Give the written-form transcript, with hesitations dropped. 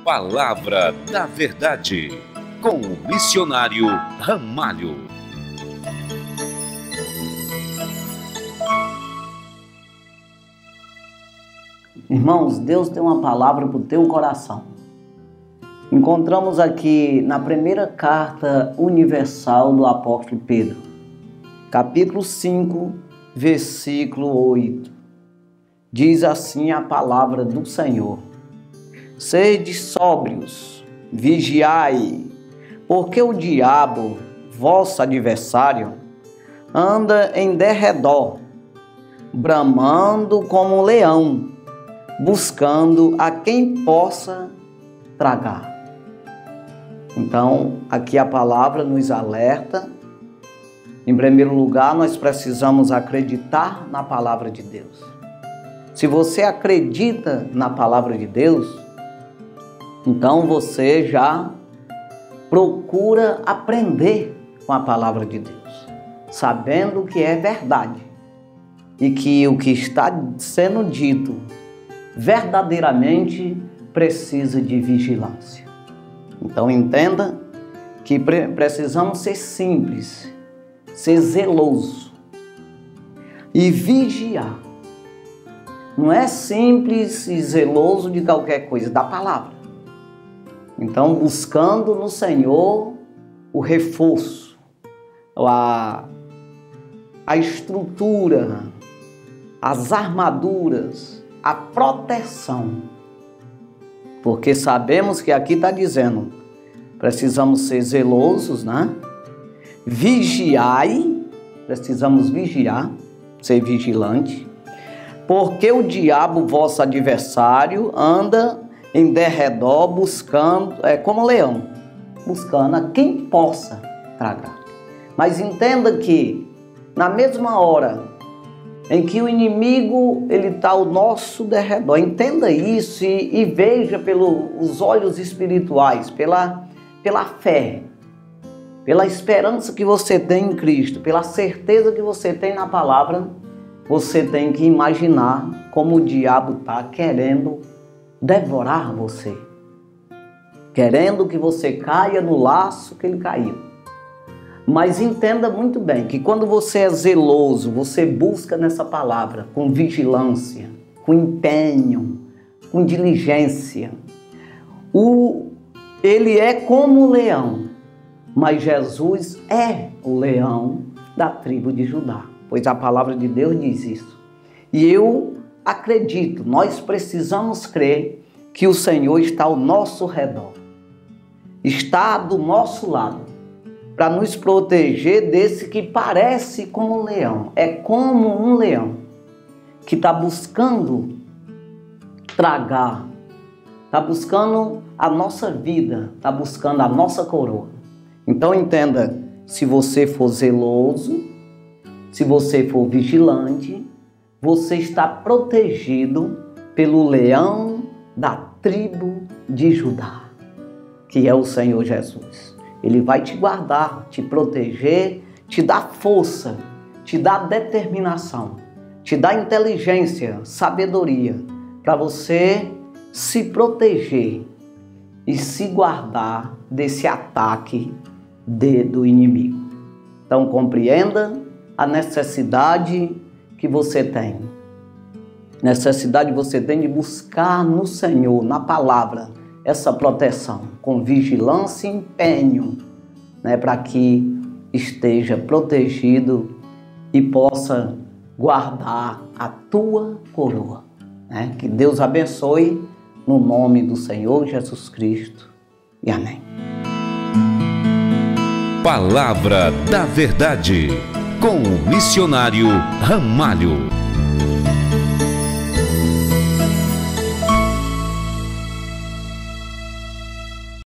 Palavra da Verdade, com o missionário Ramalho. Irmãos, Deus tem uma palavra para o teu coração. Encontramos aqui na primeira carta universal do apóstolo Pedro, capítulo 5, versículo 8. Diz assim a palavra do Senhor: sede sóbrios, vigiai, porque o diabo, vosso adversário, anda em derredor, bramando como um leão, buscando a quem possa tragar. Então, aqui a palavra nos alerta. Em primeiro lugar, nós precisamos acreditar na palavra de Deus. Se você acredita na palavra de Deus, então você já procura aprender com a palavra de Deus, sabendo que é verdade e que o que está sendo dito verdadeiramente precisa de vigilância. Então entenda que precisamos ser simples, ser zeloso e vigiar. Não é simples e zeloso de qualquer coisa, da palavra. Então, buscando no Senhor o reforço, a estrutura, as armaduras, a proteção. Porque sabemos que aqui está dizendo, precisamos ser zelosos, né? Vigiai, precisamos vigiar, ser vigilante. Porque o diabo, vosso adversário, anda em derredor buscando, como leão, buscando a quem possa tragar. Mas entenda que na mesma hora em que o inimigo está ao nosso derredor, entenda isso e veja pelos olhos espirituais, pela fé, pela esperança que você tem em Cristo, pela certeza que você tem na palavra. Você tem que imaginar como o diabo está querendo devorar você, querendo que você caia no laço que ele caiu. Mas entenda muito bem que quando você é zeloso, você busca nessa palavra com vigilância, com empenho, com diligência. Ele é como um leão, mas Jesus é o leão da tribo de Judá. Pois a palavra de Deus diz isso. E eu acredito, nós precisamos crer que o Senhor está ao nosso redor. Está do nosso lado, para nos proteger desse que parece como um leão. É como um leão que está buscando tragar, está buscando a nossa vida, está buscando a nossa coroa. Então entenda, se você for zeloso, se você for vigilante, você está protegido pelo leão da tribo de Judá, que é o Senhor Jesus. Ele vai te guardar, te proteger, te dar força, te dar determinação, te dar inteligência, sabedoria, para você se proteger e se guardar desse ataque do inimigo. Então compreenda a necessidade que você tem. Necessidade você tem de buscar no Senhor, na palavra, essa proteção, com vigilância e empenho, né, para que esteja protegido e possa guardar a tua coroa. Né? Que Deus abençoe, no nome do Senhor Jesus Cristo. E amém. Palavra da Verdade, com o missionário Ramalho.